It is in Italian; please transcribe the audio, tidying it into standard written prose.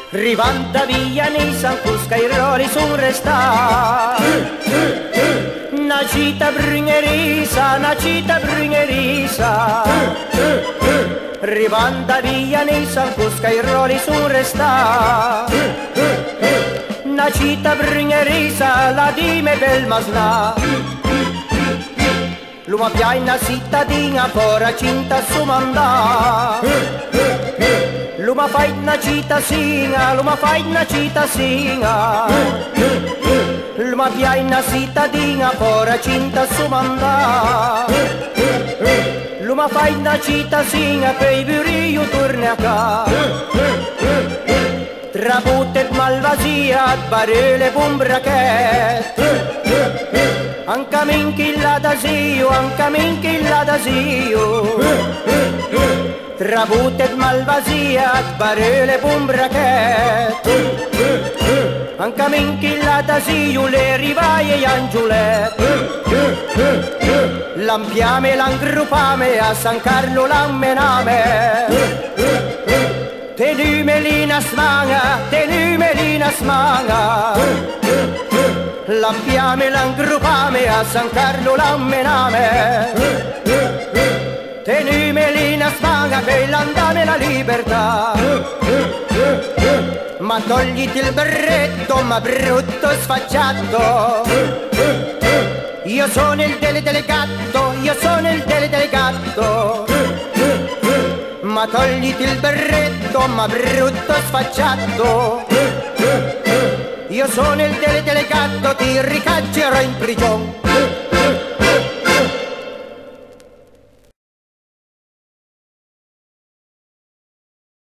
Rivanta via nei San Cusca i roli sun resta. Na cita brugnerisa, na cita brugnerisa. Rivanta via nei San Cusca i roli sun resta. Na cita brugnerisa, la dime bel masna. L'uma piaina cittadina, fora cinta su mandà. L'uma fai una cita singa, l'uma fai una cita singa. L'uma piaina cittadina, fora cinta su mandà. L'uma fai una cita singa, pei burio torna a ca. Trabutet malvasia, barele bumbrachet. Anca minchilla da zio, anca minchilla da zio. Trabutet malvasia, barele bumbrachet. Anca minchilla da zio, le rivaie e angiulet. L'ampiame, l'angrupame, a San Carlo l'ammename. Te numelina smanga, te numelina smanga. L'ampiame, l'angrupame, a San Carlo l'ammename. Te numelina smanga, che l'andame la libertà. Ma togliti il berretto, ma brutto sfacciato. Io sono il delegato, io sono il delegato. Ma togliti il berretto, ma brutto sfacciato. Io sono il delegato, ti ricaccerò in prigione.